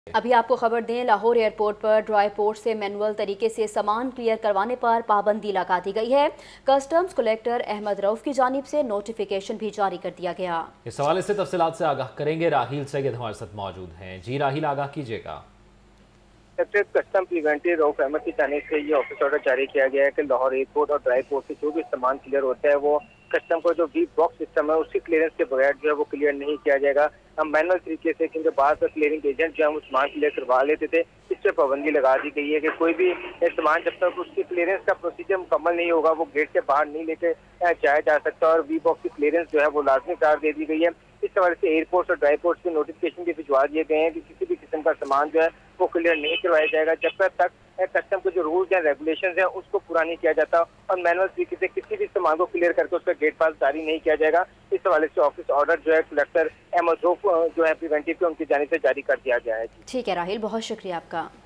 अभी आपको खबर दें, लाहौर एयरपोर्ट पर ड्राई पोर्ट से मैनुअल तरीके से सामान क्लियर करवाने पर पाबंदी लगा दी गई है। कस्टम्स कलेक्टर अहमद रऊफ की जानिब से नोटिफिकेशन भी जारी कर दिया गया। इस हवाले से तफसीलात से आगाह करेंगे राहील सैयद हमारे साथ मौजूद हैं। जी राहील, आगाह कीजिएगा। कस्टम प्रिवेंटिव रऊफ अहमद की जानिब से ये ऑफिस ऑर्डर जारी किया गया है कि लाहौर एयरपोर्ट और ड्राई पोर्ट से जो भी सामान क्लियर होता है वो कस्टम को जो वी बॉक्स सिस्टम है उसकी क्लियरेंस के बगैर जो है वो क्लियर नहीं किया जाएगा। हम मैनुअल तरीके से, क्योंकि बाद में क्लियरिंग एजेंट जो है वो सामान क्लियर करवा लेते थे, इस पर पाबंदी लगा दी गई है कि कोई भी सामान जब तक उसकी क्लियरेंस का प्रोसीजर मुकम्मल नहीं होगा वो गेट से बाहर नहीं लेके जाया जा सकता और वी बॉक्स की क्लियरेंस जो है वो लाजमी करार दे दी गई है। इस हवाले से एयरपोर्ट और ड्राई पोर्ट के नोटिफिकेशन भी भिजवा दिए गए हैं कि किसी भी किस्म का सामान जो है वो क्लियर नहीं करवाया जाएगा जब तक कस्टम के जो रूल्स हैं रेगुलेशंस हैं उसको पूरा नहीं किया जाता और मैनुअल तरीके से किसी भी सामान को क्लियर करके उसका गेट पास जारी नहीं किया जाएगा। इस हवाले से ऑफिस ऑर्डर जो है कलेक्टर अहमद रऊफ जो है प्रिवेंटिव के उनकी जानिब से जारी कर दिया गया है। ठीक है राहिल, बहुत शुक्रिया आपका।